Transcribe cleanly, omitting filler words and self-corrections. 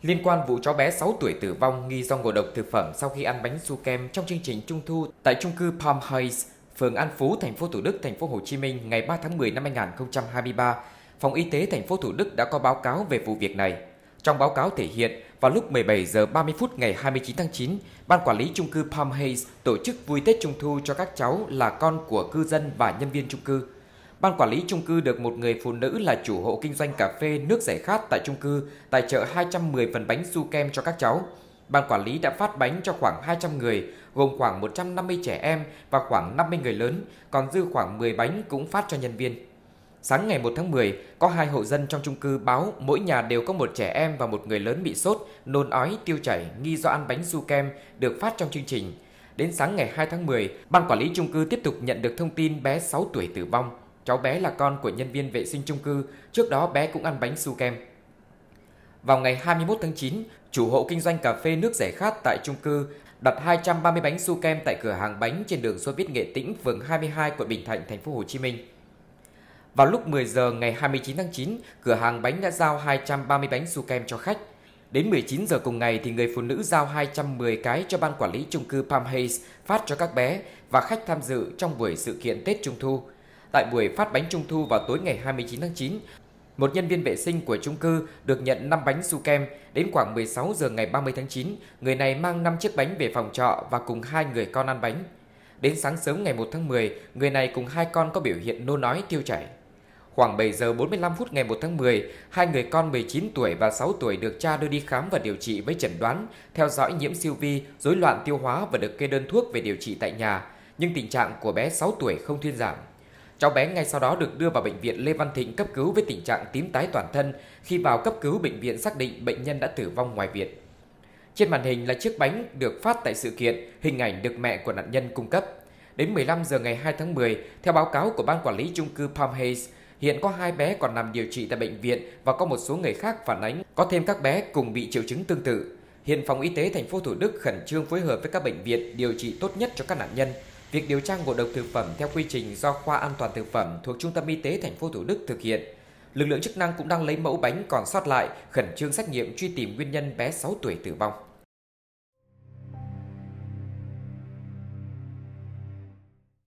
Liên quan vụ cháu bé 6 tuổi tử vong nghi do ngộ độc thực phẩm sau khi ăn bánh su kem trong chương trình Trung thu tại chung cư Palm Heights, phường An Phú, thành phố Thủ Đức, thành phố Hồ Chí Minh ngày 3 tháng 10 năm 2023, Phòng Y tế thành phố Thủ Đức đã có báo cáo về vụ việc này. Trong báo cáo thể hiện, vào lúc 17 giờ 30 phút ngày 29 tháng 9, Ban quản lý chung cư Palm Heights tổ chức vui Tết Trung thu cho các cháu là con của cư dân và nhân viên chung cư. Ban quản lý chung cư được một người phụ nữ là chủ hộ kinh doanh cà phê nước giải khát tại chung cư tài trợ 210 phần bánh su kem cho các cháu. Ban quản lý đã phát bánh cho khoảng 200 người, gồm khoảng 150 trẻ em và khoảng 50 người lớn, còn dư khoảng 10 bánh cũng phát cho nhân viên. Sáng ngày 1 tháng 10, có 2 hộ dân trong chung cư báo mỗi nhà đều có một trẻ em và một người lớn bị sốt, nôn ói, tiêu chảy nghi do ăn bánh su kem được phát trong chương trình. Đến sáng ngày 2 tháng 10, Ban quản lý chung cư tiếp tục nhận được thông tin bé 6 tuổi tử vong. Cháu bé là con của nhân viên vệ sinh chung cư, trước đó bé cũng ăn bánh su kem. Vào ngày 21 tháng 9, chủ hộ kinh doanh cà phê nước giải khát tại chung cư đặt 230 bánh su kem tại cửa hàng bánh trên đường Xô Viết Nghệ Tĩnh, phường 22, quận Bình Thạnh, thành phố Hồ Chí Minh. Vào lúc 10 giờ ngày 29 tháng 9, cửa hàng bánh đã giao 230 bánh su kem cho khách. Đến 19 giờ cùng ngày thì người phụ nữ giao 210 cái cho ban quản lý chung cư Palm Heights phát cho các bé và khách tham dự trong buổi sự kiện Tết Trung thu. Tại buổi phát bánh Trung thu vào tối ngày 29 tháng 9, một nhân viên vệ sinh của chung cư được nhận 5 bánh su kem. Đến khoảng 16 giờ ngày 30 tháng 9, người này mang 5 chiếc bánh về phòng trọ và cùng 2 người con ăn bánh. Đến sáng sớm ngày 1 tháng 10, người này cùng 2 con có biểu hiện nôn ói, tiêu chảy. Khoảng 7 giờ 45 phút ngày 1 tháng 10, 2 người con 19 tuổi và 6 tuổi được cha đưa đi khám và điều trị với chẩn đoán theo dõi nhiễm siêu vi, rối loạn tiêu hóa và được kê đơn thuốc về điều trị tại nhà, nhưng tình trạng của bé 6 tuổi không thuyên giảm. Cháu bé ngay sau đó được đưa vào bệnh viện Lê Văn Thịnh cấp cứu với tình trạng tím tái toàn thân. Khi vào cấp cứu, bệnh viện xác định bệnh nhân đã tử vong ngoài viện. Trên màn hình là chiếc bánh được phát tại sự kiện, hình ảnh được mẹ của nạn nhân cung cấp. Đến 15 giờ ngày 2 tháng 10, theo báo cáo của Ban quản lý chung cư Palm Heights, hiện có 2 bé còn nằm điều trị tại bệnh viện và có một số người khác phản ánh có thêm các bé cùng bị triệu chứng tương tự. Hiện Phòng Y tế thành phố Thủ Đức khẩn trương phối hợp với các bệnh viện điều trị tốt nhất cho các nạn nhân. Việc điều tra ngộ độc thực phẩm theo quy trình do Khoa An toàn thực phẩm thuộc Trung tâm Y tế thành phố Thủ Đức thực hiện. Lực lượng chức năng cũng đang lấy mẫu bánh còn sót lại, khẩn trương xét nghiệm truy tìm nguyên nhân bé 6 tuổi tử vong.